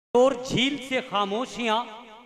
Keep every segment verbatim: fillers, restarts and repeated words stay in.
और झील से खामोशियां,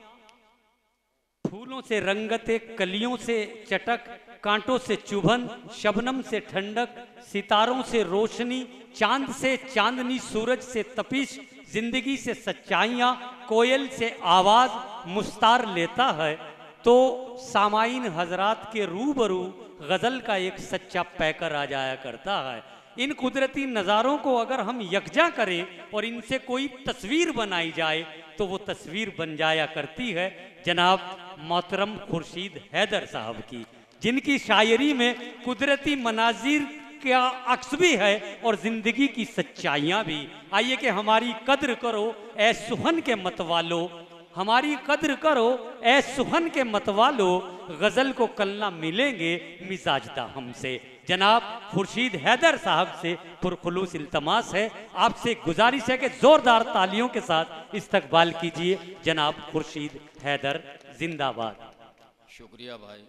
फूलों से रंगते, कलियों से चटक, कांटों से चुभन, शबनम से ठंडक, सितारों से रोशनी, चांद से चांदनी, सूरज से तपिश, जिंदगी से सच्चाइयां, कोयल से आवाज मुस्तार लेता है। तो सामाइन हजरात के रूबरू गजल का एक सच्चा पैकर आ जाया करता है। इन कुदरती नज़ारों को अगर हम यकजा करें और इनसे कोई तस्वीर बनाई जाए तो वो तस्वीर बन जाया करती है जनाब मोहतरम खुर्शीद हैदर साहब की, जिनकी शायरी में कुदरती मनाजिर का अक्स भी है और जिंदगी की सच्चाइयाँ भी। आइए कि हमारी कद्र करो ए सुहन के मतवालो, हमारी कद्र करो ए सुहन के मतवालो, गजल को कल ना मिलेंगे मिजाजदा हमसे। जनाब खुर्शीद हैदर साहब से पुरखुलूस इल्तमास है, आपसे गुजारिश है कि जोरदार तालियों के साथ इस्तकबाल कीजिए जनाब खुर्शीद हैदर, जिंदाबाद। शुक्रिया भाई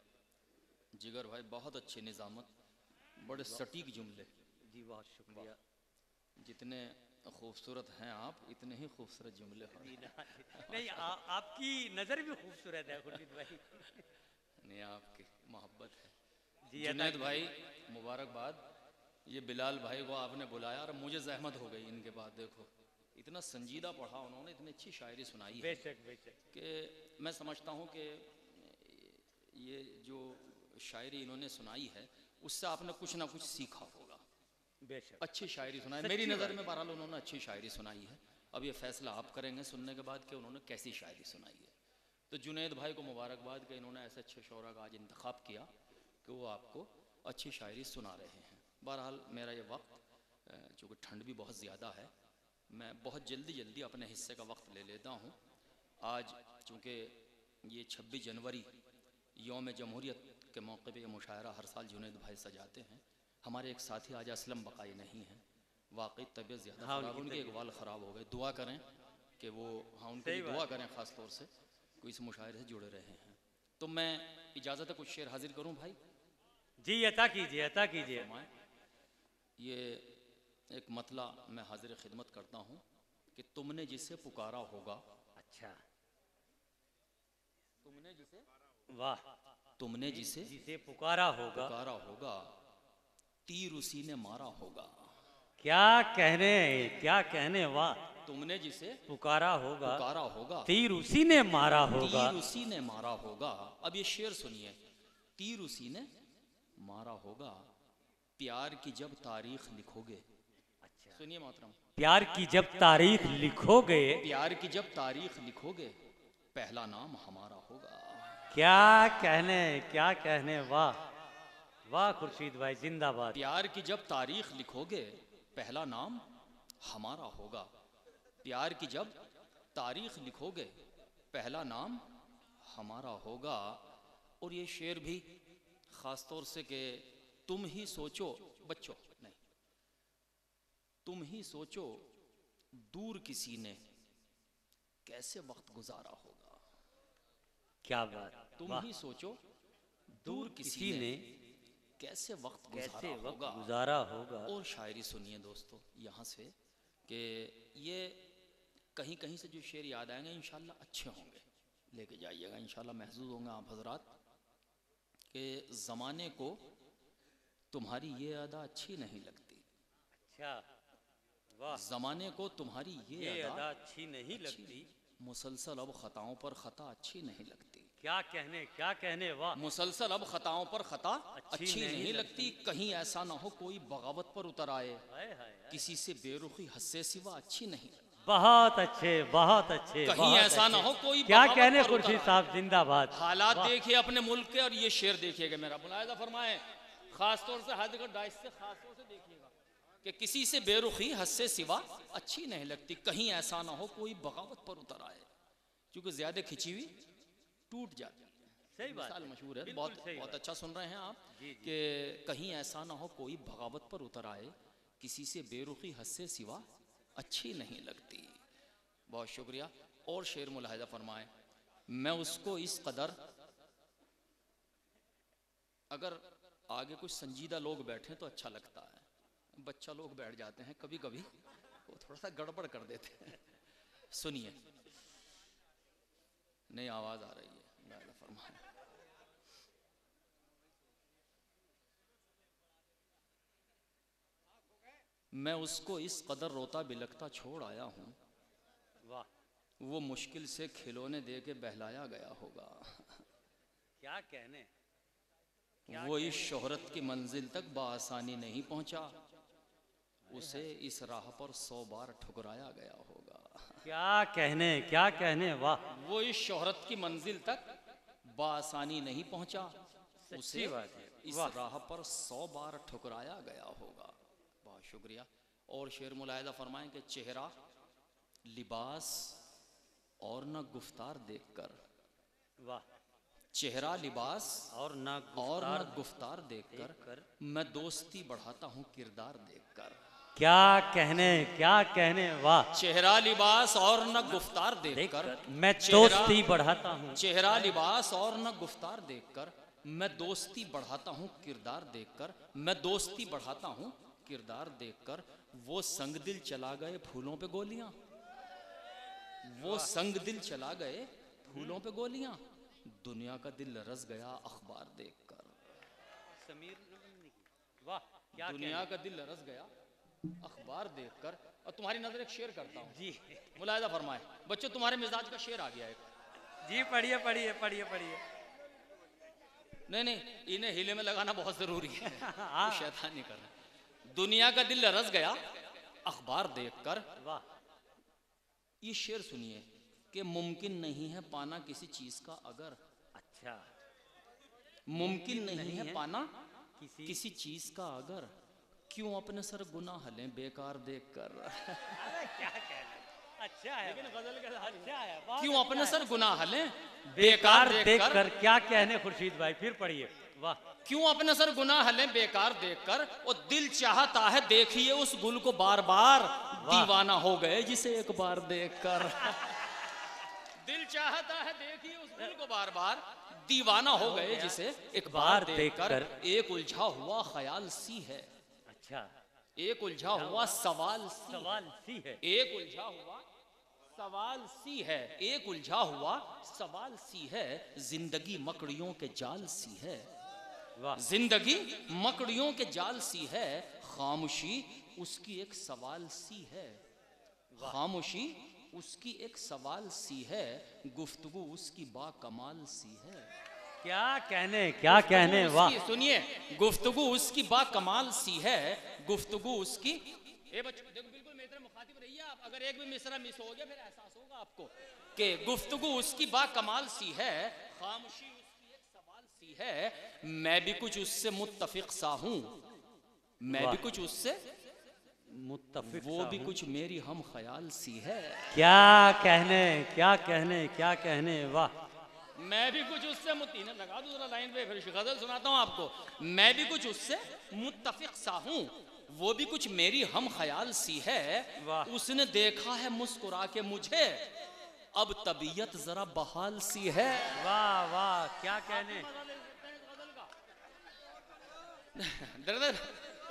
जिगर भाई, बहुत अच्छी निजामत, बड़े सटीक जुमले। जी बहुत शुक्रिया। जितने खूबसूरत हैं आप, इतने ही खूबसूरत जुमले हैं। नहीं आ, आपकी नज़र भी खूबसूरत है खुर्शीद भाई। नहीं, आपकी मोहब्बत है। जी जुनैद भाई मुबारकबाद, ये बिलाल भाई को आपने बुलाया और मुझे जहमत हो गई इनके बाद। देखो इतना संजीदा पढ़ा उन्होंने, इतनी अच्छी शायरी सुनाई है बेशक बेशक कि मैं समझता हूँ कि ये जो शायरी इन्होंने सुनाई है उससे आपने कुछ ना कुछ सीखा होगा। बेशक अच्छी शायरी सुनाई, मेरी नज़र में बहरहाल उन्होंने अच्छी शायरी सुनाई है। अब ये फैसला आप करेंगे सुनने के बाद कि उन्होंने कैसी शायरी सुनाई है। तो जुनैद भाई को मुबारकबाद कि इन्होंने ऐसे अच्छे शौरा का आज इंतखाब किया कि वो आपको अच्छी शायरी सुना रहे हैं। बहरहाल मेरा ये वक्त, चूँकि ठंड भी बहुत ज़्यादा है, मैं बहुत जल्दी जल्दी अपने हिस्से का वक्त ले लेता हूँ। आज चूँकि ये छब्बीस जनवरी यौम जमहूरियत के मौके पे ये मुशायरा हर साल जुनैद भाई सजाते हैं। हमारे एक साथी आज असलम बकाई नहीं है, वाकई तबीयत ज़्यादा हाँ, ख़राब, उनके इकबाल ख़राब हो गए। दुआ करें कि वो, हाँ उनके लिए दुआ करें ख़ास तौर से, कोई इस मुशायरे से जुड़े रहे हैं। तो मैं इजाज़त है कुछ शेर हाजिर करूँ भाई? जी अता कीजिए, अता कीजिए। ये एक मतला मैं हाजिर खिदमत करता हूँ कि तुमने जिसे पुकारा होगा। अच्छा, तुमने जिसे, वाह, तुमने जिसे जिसे पुकारा होगा, पुकारा होगा, तीर उसी ने मारा होगा। क्या कहने, क्या कहने, वाह। तुमने जिसे पुकारा होगा, पुकारा होगा, तीर उसी ने मारा होगा। तीर उसी ने मारा होगा। अब ये शेर सुनिए, तीर उसी ने मारा होगा, प्यार की जब तारीख लिखोगे। अच्छा सुनिए मोहतरम, प्यार की जब तारीख लिखोगे, प्यार की जब तारीख लिखोगे, पहला नाम हमारा होगा। क्या कहने, क्या कहने, वाह वाह खुर्शीद भाई, जिंदाबाद। प्यार की जब तारीख लिखोगे, पहला नाम हमारा होगा। प्यार की जब तारीख लिखोगे, पहला नाम हमारा होगा। और ये शेर भी ख़ास तौर से कि तुम ही सोचो, बच्चों नहीं, तुम ही सोचो दूर किसी ने कैसे वक्त गुजारा होगा। क्या बात, तुम ही सोचो दूर किसी ने कैसे वक्त कैसे गुजारा वक्त होगा। गुजारा होगा। और शायरी सुनिए दोस्तों यहाँ से कि ये कहीं कहीं से जो शेर याद आएंगे इंशाल्लाह अच्छे होंगे, लेके जाइएगा, इंशाल्लाह महसूस होंगे आप हजरात कि ज़माने को तुम्हारी ये अदा अच्छी नहीं लगती। अच्छा, वाह। ज़माने को तुम्हारी ये, ये अदा, अदा अच्छी नहीं अच्छी लगती। मुसलसल अब ख़ताओं पर ख़ता अच्छी नहीं लगती। क्या कहने, क्या कहने, वाह। मुसलसल अब ख़ताओं पर ख़ता अच्छी अच्छी नहीं नहीं लगती, कहीं ऐसा ना हो कोई बगावत पर उतर आए, हाय हाय हाय। किसी से बेरुखी हस्से सिवा अच्छी नहीं लगती। बहुत अच्छे, बहुत अच्छे, कहीं बहुत ऐसा अच्छे। ना हो कोई क्या बगावत कहने पर उतर खुर्शीद आए। साहब, जिंदाबाद। हालात देखिए अपने मुल्क के, और ये शेर देखिएगा मेरा, मुलाहिजा फरमाए, खास तौर से हद कर डाइस से खास तौर से देखिएगा कि किसी से बेरुखी हद से सिवा अच्छी नहीं लगती, कहीं ऐसा ना हो कोई बगावत पर उतर आए, क्योंकि ज्यादा खिंची हुई टूट जाती है। सही बात, मिसाल मशहूर है, बहुत बहुत अच्छा सुन रहे हैं आप कि कहीं ऐसा ना हो कोई बगावत पर उतर आए, किसी से बेरुखी हद से सिवा अच्छी नहीं लगती। बहुत शुक्रिया। और शेर मुलाहिजा फरमाए, मैं उसको इस कदर, अगर आगे कुछ संजीदा लोग बैठे तो अच्छा लगता है, बच्चा लोग बैठ जाते हैं कभी कभी, वो थोड़ा सा गड़बड़ कर देते हैं। सुनिए, नहीं आवाज आ रही है, फरमाए। मैं उसको इस कदर रोता बिलखता छोड़ आया हूं, वाह, वो मुश्किल से खिलौने दे के बहलाया गया होगा। क्या कहने, क्या वो कहने? इस शोहरत की मंजिल तक बाआसानी नहीं पहुंचा, उसे इस राह पर सौ बार ठुकराया गया होगा। क्या कहने, क्या कहने, वाह। वो इस शोहरत की मंजिल तक बाआसानी नहीं पहुंचा, उसे बात है, इस वाह। राह पर सौ बार ठुकराया गया होगा। बहुत शुक्रिया। और शेर मुलाहिदा फरमाएं कि चेहरा, लिबास और न गुफ्तार देखकर, वाह, चेहरा, लिबास और ना और गुफ्तार न गुफ्तार देखकर देखकर, मैं दोस्ती बढ़ाता हूँ किरदार देखकर। क्या कहने, क्या कहने, वाह। चेहरा, लिबास और न गुफ्तार देखकर देखकर मैं चेहरा- दोस्ती बढ़ाता हूँ, चेहरा, लिबास और न गुफ्तार देखकर मैं दोस्ती बढ़ाता हूँ किरदार देखकर, मैं दोस्ती बढ़ाता हूँ किरदार देखकर। वो संग दिल चला गए फूलों पे गोलियां, वो संग दिल चला गए फूलों पे गोलियां, दुनिया का दिल रस गया अखबार देखकर। समीर, वाह, क्या दुनिया का दिल रस गया अखबार देखकर। और तुम्हारी नजर एक शेर करता हूँ, जी, मुलाहिदा फरमाए। बच्चों, तुम्हारे मिजाज का शेर आ गया एक। जी, पढ़िए पढ़िए पढ़िए पढ़िए। नहीं नहीं, इन्हें हिले में लगाना बहुत जरूरी है, हाँ। शैतान नहीं करना। दुनिया का दिल रस गया अखबार देखकर। वाह, ये शेर सुनिए कि मुमकिन नहीं है पाना किसी चीज का अगर, अच्छा, मुमकिन नहीं, नहीं है, है पाना किसी किसी चीज का अगर, क्यों अपने सर गुनाह लें बेकार देखकर। अरे क्या कहना, अच्छा है, लेकिन गजल के साथ अच्छा है, बहुत क्यों अच्छा अपने है। सर गुनाह लें बेकार बेकार देखकर, देखकर, क्या कहने खुर्शीद भाई, फिर पढ़िए, वाह। क्यों अपने सर गुनाह लें बेकार देखकर। और दिल चाहता है देखिए उस गुल को बार बार, दीवाना हो गए जिसे एक बार देखकर। दिल चाहता है देखिए उस गुल को बार बार, दीवाना हो गए जिसे एक बार देखकर। एक उलझा हुआ ख्याल सी है, अच्छा, एक उलझा हुआ सवाल सी, सवाल सी है, एक उलझा हुआ सवाल सी है, एक उलझा हुआ सवाल सी है, जिंदगी मकड़ियों के जाल सी है, वाह, जिंदगी मकड़ियों के जाल सी है, खामोशी उसकी एक सवाल सी है, खामोशी उसकी एक सवाल सी है, गुफ्तगू उसकी बाकमाल सी है। क्या कहने, क्या कहने, वाह। सुनिए, गुफ्तगू उसकी बाकमाल सी है, गुफ्तगू उसकी। ए बच्चों देखो, बिल्कुल मेरी तरह मुखातिब रहिए आप। अगर एक भी मिसरा मिस हो गया फिर एहसास होगा आपको कि गुफ्तगू उसकी बाकमाल सी है, खामोशी उसकी एक सवाल सी है। मैं भी कुछ उससे मुत्तफिक सा हूं, मैं भी कुछ उससे मुत्तफिक वो सा भी हूं। कुछ मेरी हम ख्याल सी है। क्या कहने, क्या कहने, क्या कहने, वाह। मैं भी कुछ उससे मुतीने लगा दूसरा लाइन पे, फिर गजल सुनाता हूं आपको। मैं भी कुछ उससे मुत्तफिक सा हूं, वो भी कुछ मेरी हम ख्याल सी है। वाह। उसने देखा है मुस्कुरा के मुझे, अब तबीयत जरा बहाल सी है। वाह वाह, क्या कहने। दर दर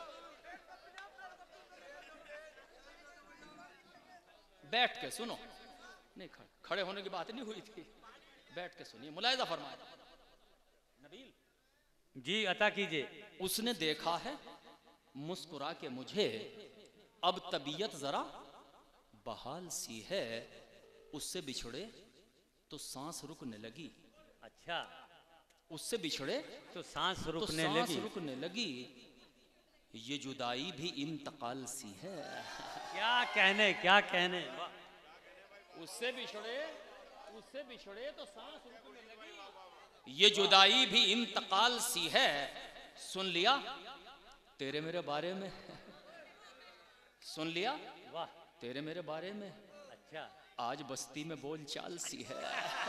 बैठ के सुनो, नहीं खड़े खड़े होने की बात नहीं हुई थी, बैठ के सुनिए, मुलाहिजा फरमाए। नबील जी, अता कीजिए। उसने देखा है मुस्कुरा के मुझे, अब तबीयत जरा बहाल सी है। उससे बिछड़े तो सांस रुकने लगी, अच्छा, उससे बिछड़े तो सांस तो रुकने सांस लगी। रुकने लगी। ये जुदाई भी इंतकाल सी है। क्या कहने, क्या कहने, वाह। उससे बिछड़े उससे बिछड़े तो सांस रुकने लगी, ये जुदाई भी इंतकाल सी है। सुन लिया तेरे मेरे बारे में, सुन लिया वाह, तेरे मेरे बारे में, अच्छा, आज बस्ती में बोल चाल सी है।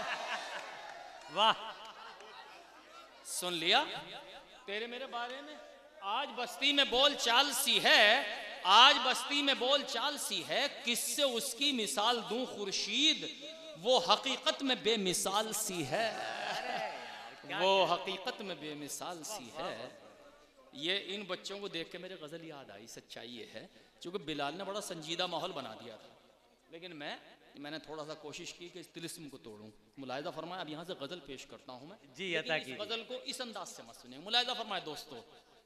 वाह, सुन लिया तेरे मेरे बारे में, आज बस्ती में बोल चाल सी है, आज बस्ती में बोल चाल सी है। किससे उसकी मिसाल दूं खुर्शीद, वो हकीकत में बेमिसाल सी है, वो हकीकत में बेमिसाल सी है। ये इन बच्चों को देख के मेरे गजल याद आई। सच्चाई ये है, क्योंकि बिलाल ने बड़ा संजीदा माहौल बना दिया था, लेकिन मैं मैंने थोड़ा सा कोशिश की कि इस तिलिस्म को तोड़ूं। मुलाहिजा फरमाए, अब यहाँ से गजल पेश करता हूं मैं जी, लेकिन अता इस कीजिए। गजल को इस अंदाज से मत सुनिए। मुलाहिजा फरमाए दोस्तों,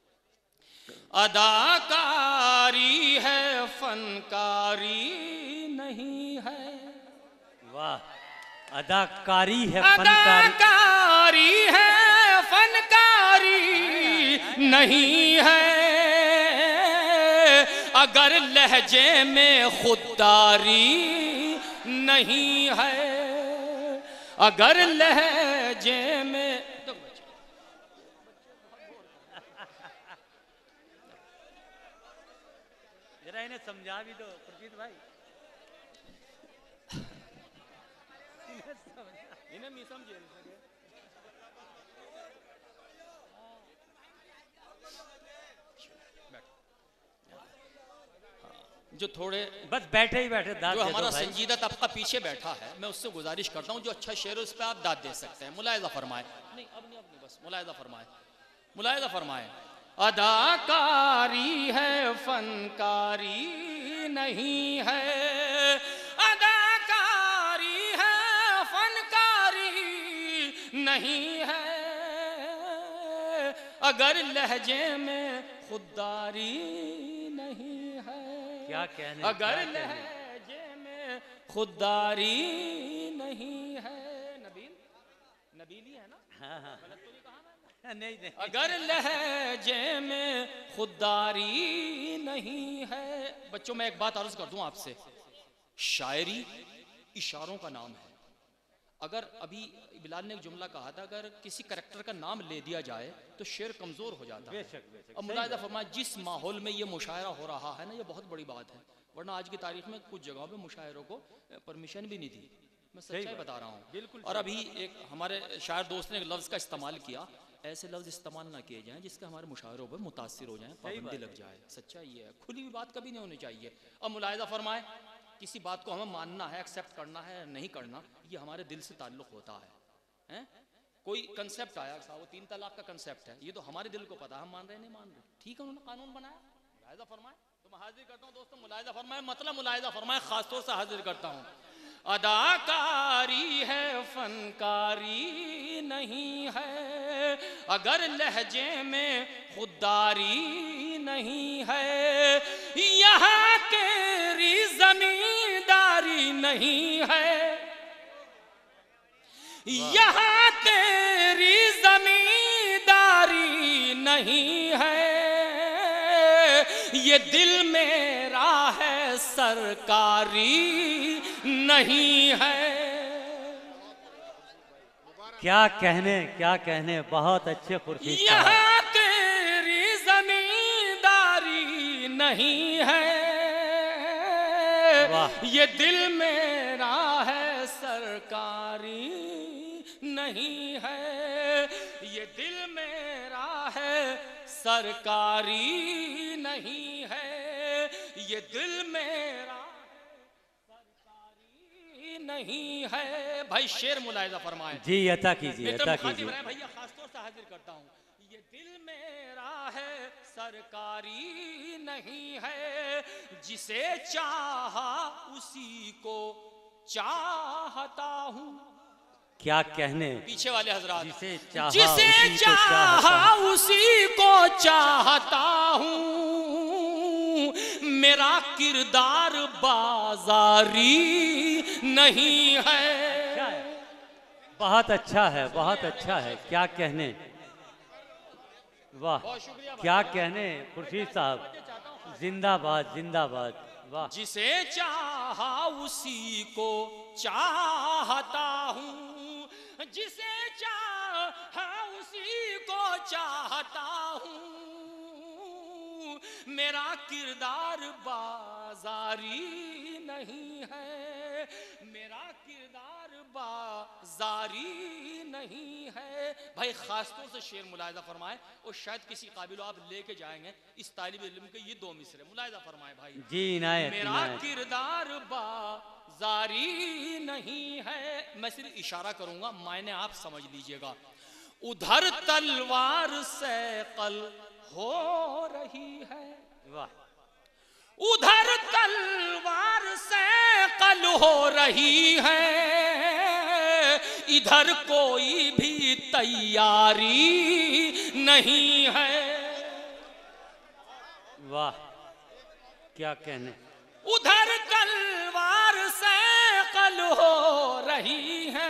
अदाकारी है फनकारी नहीं है, वाह, अदाकारी है फनकारी अदाकारी है फनकारी नहीं है, अगर लहजे में खुददारी नहीं है, अगर लहजे में जरा इन्हें समझा भी दो खुर्शीद भाई। इन्हें नहीं समझे जो थोड़े बस बैठे ही बैठे दाद जो दे दो हमारा भाई। संजीदा तबका पीछे बैठा है, मैं उससे गुजारिश करता हूँ जो अच्छा शेर है उस पर आप दाद दे सकते हैं। मुलाहिजा फरमाए, नहीं अब नहीं अब नहीं बस मुलाहिजा फरमाए, मुलाहिजा फरमाए, अदाकारी है फनकारी नहीं है, अदाकारी है फनकारी नहीं है, अगर लहजे में खुददारी नहीं है, क्या कहने, अगर क्या कहने। लहजे में खुददारी नहीं है। नबील नबील ही है ना? हाँ हाँ गलत तो नहीं कहा मैंने? नहीं नहीं, अगर लहजे में खुददारी नहीं है। बच्चों मैं एक बात अर्ज कर दूं आपसे, शायरी इशारों का नाम है। अगर अभी बिलाल ने एक जुमला कहा था, अगर किसी करैक्टर का नाम ले दिया जाए तो शेर कमजोर हो जाता है। बेशक बेशक। अब मुलाहिजा फरमाए, जिस माहौल में ये मुशायरा हो रहा है ना, ये बहुत बड़ी बात है, वरना आज की तारीख में कुछ जगहों पे मुशायरों को परमिशन भी नहीं थी। मैं सच्चाई बता रहा हूँ। बिल्कुल। और अभी एक हमारे शायर दोस्त ने एक लफ्ज़ का इस्तेमाल किया, ऐसे लफ्ज़ इस्तेमाल ना किए जाएं जिसका हमारे मुशायरों पर मुतासिर हो जाएं, पाबंदी लग जाए। सच्चाई ये है, खुली हुई बात कभी नहीं होनी चाहिए। अब मुलाहिजा फरमाए, किसी बात को हमें मानना है, एक्सेप्ट करना है, नहीं करना, ये हमारे दिल से ताल्लुक़ होता है, हैं? कोई कंसेप्ट आया साहब, वो तीन तलाक का कंसेप्ट है, ये तो हमारे दिल को पता है, हम मान रहे नहीं मान रहे, ठीक है, उन्होंने कानून बनाया। मुलाहिजा फरमाए, तो मैं हाजिर करता हूँ दोस्तों, मुलाहिजा फरमाए, मतलब मुलाहिजा फरमाए, खासतौर से हाजिर करता हूँ, अदाकारी है फनकारी नहीं है, अगर लहजे में खुददारी नहीं है, यहाँ तेरी जमींदारी नहीं है, यहाँ तेरी जमींदारी नहीं है, ये दिल मेरा है सरकारी नहीं है। क्या कहने, क्या कहने, बहुत अच्छे खुर्शीद साहब। यहाँ तेरी जमींदारी नहीं है, वाह। ये दिल मेरा है सरकारी नहीं है, ये दिल मेरा है सरकारी नहीं है, ये दिल मेरा सरकारी नहीं है। भाई शेर मुलाहिजा फरमाए जी, अता कीजिए, अता कीजिए। भैया खासतौर से हाजिर करता हूँ, ये दिल मेरा है सरकारी नहीं है, जिसे चाहा उसी को चाहता हूँ। क्या कहने, पीछे वाले हजरात, जिसे चाहा जिसे उसी को चाहा उसी को चाहता हूँ, मेरा किरदार बाजारी नहीं है। बहुत अच्छा है, बहुत अच्छा है, क्या कहने, वाह, क्या कहने खुर्शीद साहब, जिंदाबाद जिंदाबाद, वाह। जिसे चाहा उसी को चाहता हूँ, जिसे चाहा उसी को चाहता हूँ, मेरा किरदार बाजारी नहीं है, मेरा किरदार बाजारी नहीं है। भाई खासतौर से शेर मुलाहिजा फरमाए, और शायद किसी काबिल आप लेके जाएंगे इस तालिब इल्म के ये दो मिसरे, मुलाहिजा फरमाए भाई। जी इनायत, मेरा इनायत। किरदार बाजारी नहीं है, मैं सिर्फ इशारा करूंगा, मायने आप समझ लीजिएगा। उधर तलवार से कल हो रही है, वाह, उधर तलवार से कल हो रही है, इधर कोई भी तैयारी नहीं है। वाह, क्या कहने। उधर तलवार से कल हो रही है,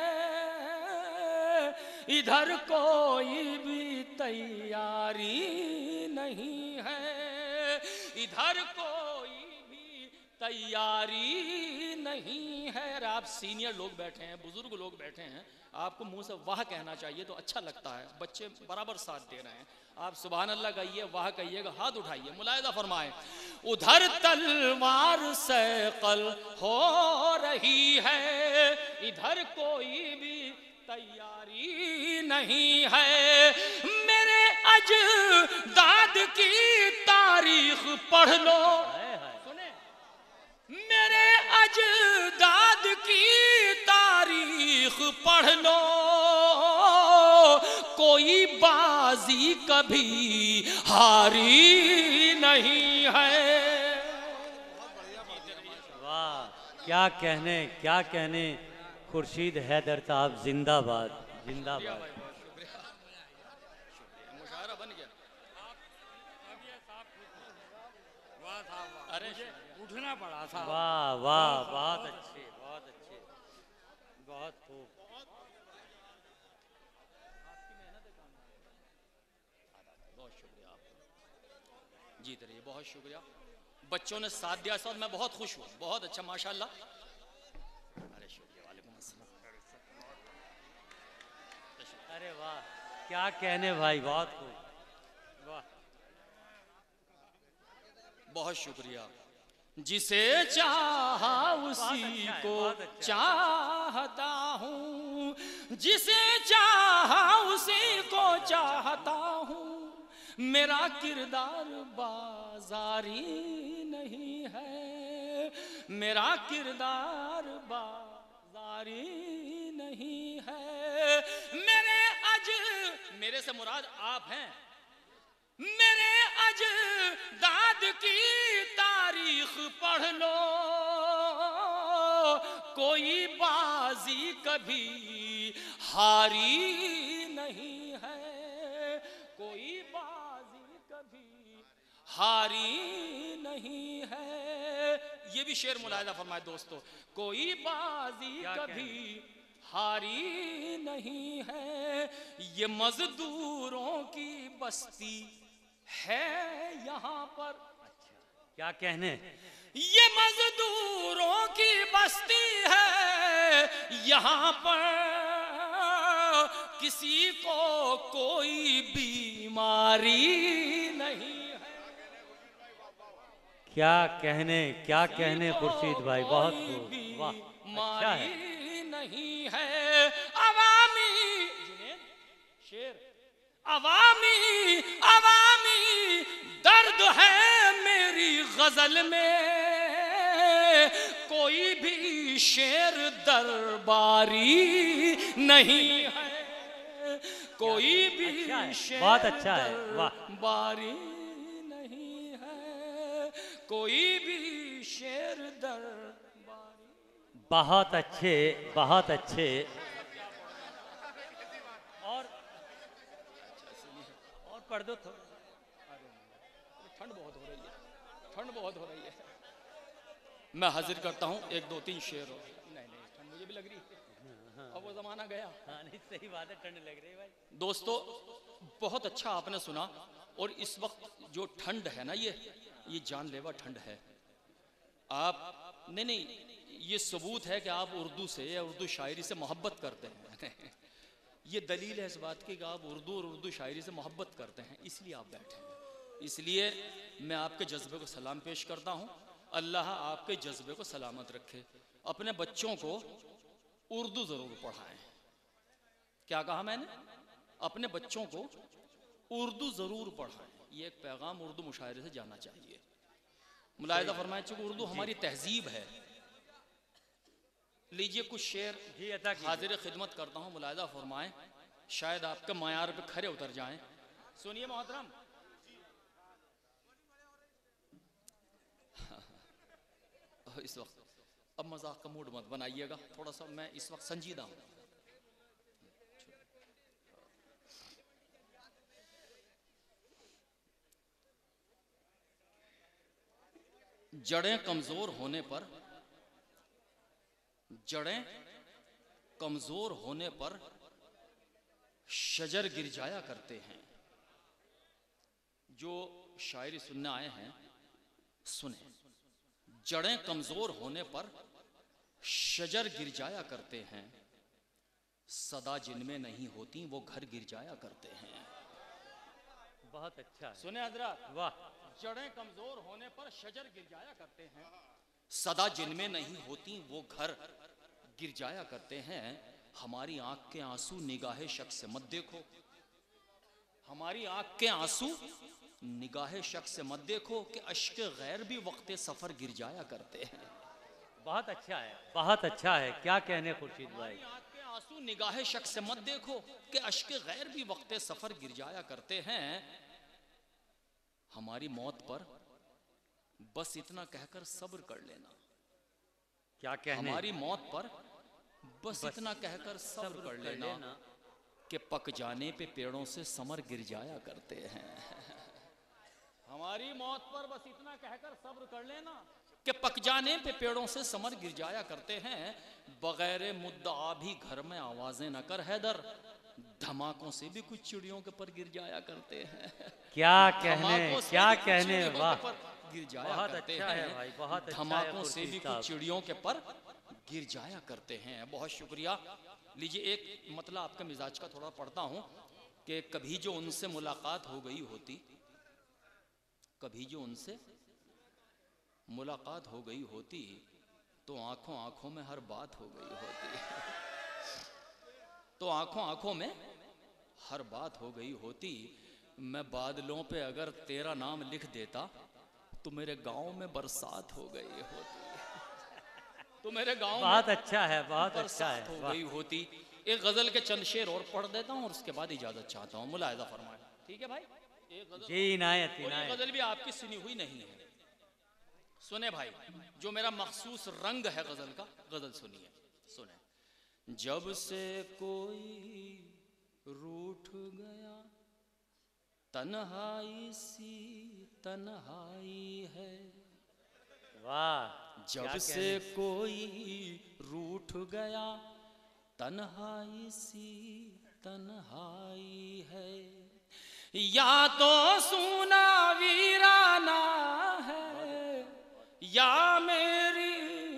इधर कोई भी तैयारी नहीं है, इधर कोई भी तैयारी नहीं है। अरे आप सीनियर लोग बैठे हैं, बुजुर्ग लोग बैठे हैं, आपको मुंह से वाह कहना चाहिए तो अच्छा लगता है। बच्चे बराबर साथ दे रहे हैं, आप सुभान अल्लाह कहिए, वाह कहिएगा, हाथ उठाइए, मुलायदा फरमाए। उधर तलवार से कल हो रही है, इधर कोई भी तैयारी नहीं है। मेरे अजदाद की तारीख पढ़ लो, सुने, मेरे अजदाद की तारीख पढ़ लो, कोई बाजी कभी हारी नहीं है। वाह, क्या कहने, क्या कहने। खुर्शीद हैदर साहब जिंदाबाद, जिंदाबाद। मुशायरा बन गया। अरे उठना पड़ा था। वाह वाह, बहुत अच्छे, बहुत अच्छे, बहुत खूब। बहुत शुक्रिया आपका, जीत रही है, बहुत शुक्रिया। बच्चों ने साथ दिया साथ, मैं बहुत खुश हूँ, बहुत अच्छा माशाल्लाह। अरे शुक्रिया, वालेकुम अस्सलाम। अरे वाह, क्या कहने भाई, बहुत खूब, वाह। बहुत शुक्रिया। जिसे चाहा उसी को चाहता हूँ, जिसे चाहा उसी को चाहता हूँ। मेरा किरदार बाजारी नहीं है, मेरा किरदार बाजारी नहीं है। मेरे अज, मेरे से मुराद आप हैं, मेरे अजदाद की तारीख पढ़ लो, कोई बाजी कभी हारी नहीं है, कोई बाजी कभी हारी नहीं है। ये भी शेर मुलाहिजा फरमाए दोस्तों, कोई बाजी कभी हारी नहीं है। ये मजदूरों की बस्ती है यहाँ पर, क्या कहने। ये मजदूरों की बस्ती है यहाँ पर, किसी को कोई बीमारी नहीं है। क्या कहने, क्या कहने खुर्शीद भाई, बहुत खूब, वाह, अच्छा है। नहीं है अवामी, शेर, अवामी अवामी दर्द है मेरी गजल में, कोई भी शेर दरबारी नहीं है, कोई भी शेर बहुत अच्छा है, वाह। दरबारी नहीं है, कोई भी शेर दरबारी। बहुत अच्छे, बहुत अच्छे। और और पढ़ दो तो। ठंड बहुत हो रही है, ठंड बहुत हो रही है। मैं हाजिर करता हूँ एक दो तीन शेर हो। नहीं नहीं, ठंड मुझे भी लग रही है, अब वो जमाना गया। हाँ नहीं, सही बात है, ठंड लग रही है भाई। दोस्तों बहुत अच्छा आपने सुना, और इस वक्त जो ठंड है ना, ये ये जानलेवा ठंड है। आप नहीं नहीं, ये सबूत है कि आप उर्दू से या उर्दू शायरी से मोहब्बत करते हैं। ये दलील है इस बात की कि आप उर्दू और उर्दू शायरी से मोहब्बत करते हैं, इसलिए आप बैठे हैं। इसलिए मैं आपके जज्बे को सलाम पेश करता हूँ। अल्लाह आपके जज्बे को सलामत रखे। अपने बच्चों को उर्दू ज़रूर पढ़ाएं। क्या कहा मैंने? अपने बच्चों को उर्दू ज़रूर पढ़ाएं। ये एक पैगाम उर्दू मुशायरे से जाना चाहिए। मुलाहिजा फरमाएं, चूँकि उर्दू हमारी तहजीब है। लीजिए कुछ शेर हाजिर खिदमत करता हूँ, मुलाहिजा फरमाएं, शायद आपके मायार पे खरे उतर जाएं। सुनिए मोहतरम। इस वक्त अब मजाक का मूड मत बनाइएगा, थोड़ा सा मैं इस वक्त संजीदा हूं। जड़ें कमजोर होने पर जड़ें कमजोर होने पर शजर गिर जाया करते हैं। जो शायरी सुनने आए हैं सुने। जड़ें कमजोर होने पर शजर गिर जाया करते हैं, सदा जिनमें नहीं होती वो घर गिर जाया करते हैं। बहुत अच्छा है। सुने हजरत, वाह। जड़ें कमजोर होने पर शजर गिर जाया करते हैं, सदा जिनमें नहीं होती वो घर गिर जाया करते हैं। हमारी आंख के आंसू निगाहे शख्स से मत देखो, हमारी आंख के आंसू निगाहे शख्स से मत देखो कि अश्क गैर भी वक्त सफर गिर जाया करते हैं। बहुत अच्छा है, बहुत अच्छा है, क्या कहने खुर्शीद भाई। आंख के आंसू निगाहे शख्स से मत देखो कि अश्क गैर भी वक्त सफर गिर जाया करते हैं। हमारी मौत पर बस इतना कहकर सब्र कर लेना। क्या कहने? हमारी मौत पर बस, बस इतना कहकर सब्र कर लेना, लेना कि पक जाने पे पेड़ों से समर गिर जाया करते हैं। हमारी मौत पर बस इतना कहकर सब्र कर लेना कि पक जाने पे पेड़ों से समर गिर जाया करते हैं। बगैर मुद्दा भी घर में आवाजें न कर हैदर, धमाकों से भी कुछ चिड़ियों के पर गिर जाया करते हैं। क्या कहने, क्या कहने, वाह, गिर जाया बहुत करते अच्छा हैं है भाई, बहुत अच्छा है। धमाकों से भी कुछ चिड़ियों के पर गिर जाया करते हैं। बहुत शुक्रिया। लीजिए एक मतलब आपके मिजाज का थोड़ा पढ़ता हूं कि कभी जो उनसे मुलाकात हो गई होती, कभी जो उनसे मुलाकात हो गई होती तो आंखों आंखों में हर बात हो गई होती। तो आंखों आंखों में हर बात हो गई होती। मैं बादलों पे अगर तेरा नाम लिख देता तो मेरे गांव में बरसात हो गई होती। तो मेरे गांव बहुत अच्छा है, बहुत अच्छा है, हो गई होती। एक गजल के चंद शेर और पढ़ देता हूँ और उसके बाद इजाजत चाहता हूँ, मुलाहिजा फरमाए। ठीक है भाई? एक गजल, जी इनायत, इनायत। गजल भी आपकी सुनी हुई नहीं है। सुने भाई, जो मेरा मखसूस रंग है गजल का, गजल सुनिए। सुने। जब से कोई रूठ गया तन्हाई सी तन्हाई है, वाह। जब से कोई रूठ गया तन्हाई सी तन्हाई है, या तो सूना वीराना है या मेरी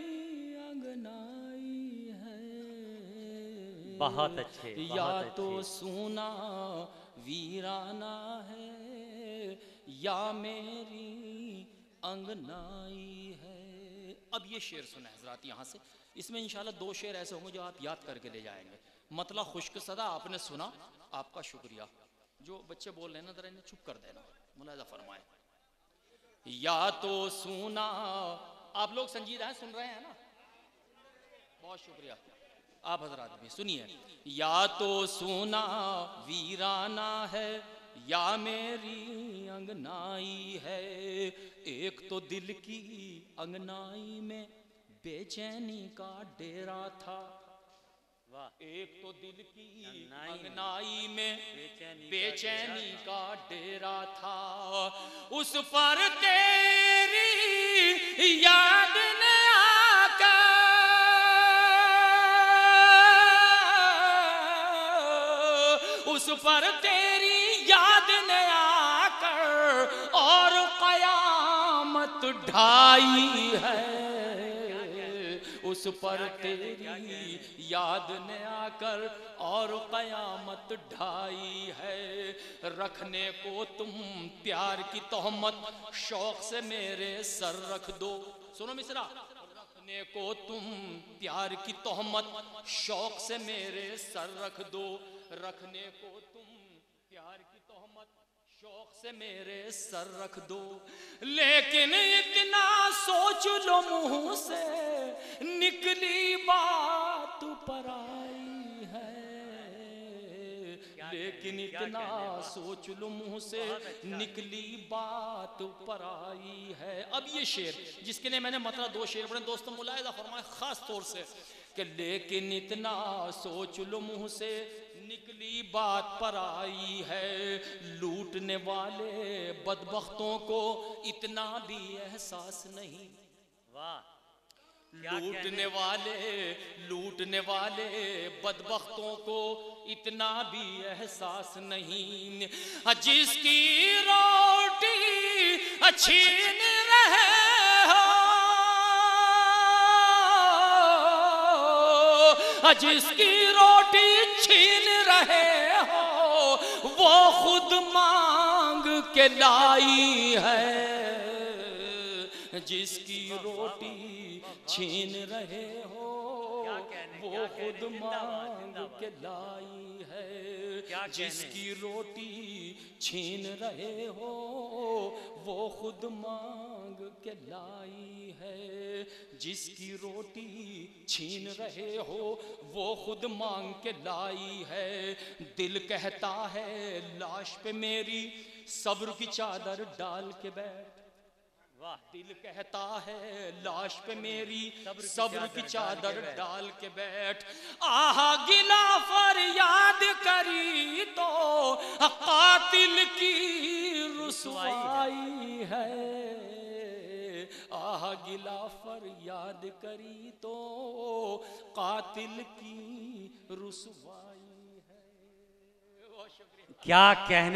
अंगनाई है। बहुत अच्छे, बहुत या अच्छे। तो सूना वीराना है या मेरी अंगनाई है। अब ये शेर सुना हजरात यहाँ से, इसमें इंशाल्लाह दो शेर ऐसे होंगे जो आप याद करके ले जाएंगे। मतलब खुश्क सदा आपने सुना, आपका शुक्रिया। जो बच्चे बोल रहे हैं ना जरा इन्हें चुप कर देना, मुलाहिजा फरमाए। या तो सुना, आप लोग संजीदा हैं, सुन रहे हैं ना, बहुत शुक्रिया। आप हजरात भी सुनिए। या तो सुना वीराना है या मेरी अंगनाई है, एक तो दिल की अंगनाई में बेचैनी का डेरा था, एक तो दिल की अंगनाई में बेचैनी का डेरा था, उस पर तेरी याद ने आकर, उस पर तेरी याद ने आकर और कयामत ढाई है, उस पर तेरी याद ने आकर और कयामत ढाई है। रखने को तुम प्यार की तोहमत शौक से मेरे सर रख दो। सुनो मिसरा। रखने को तुम प्यार की तोहमत शौक से मेरे सर रख दो, रखने को तुम प्यार की तोहमत शौक से मेरे सर रख दो, लेकिन इतना सोच लो मुंह से निकली बात पर आई है, लेकिन इतना सोच लो मुंह से निकली बात पर आई है। अब ये शेर जिसके लिए मैंने मतलब दो शेर पढ़े, दोस्तों मुलाहिजा फरमाए खास तौर से कि लेकिन इतना सोच लो मुंह से निकली बात पर आई है, लूटने वाले बदबख्तों को इतना भी एहसास नहीं। वाह, लूटने वाले लूटने वाले बदबख्तों को इतना भी एहसास नहीं, जिसकी रोटी छीन रहे हो, जिसकी रोटी छीन रहे हो वो खुद मांग के लाई है, जिसकी रोटी छीन रहे हो वो खुद मांग के लाई है, जिसकी रोटी छीन रहे हो वो खुद मांग के लाई है, जिसकी रोटी छीन रहे हो वो खुद मांग के लाई है। दिल कहता है लाश पे मेरी सब्र की चादर डाल के बैठ, दिल कहता है लाश पे मेरी सब्र की चादर डाल के बैठ, आहा गिला फरियाद करी तो कातिल की रुसवाई है, आहा गिला फरियाद करी तो कातिल की रुसवाई है। क्या कहने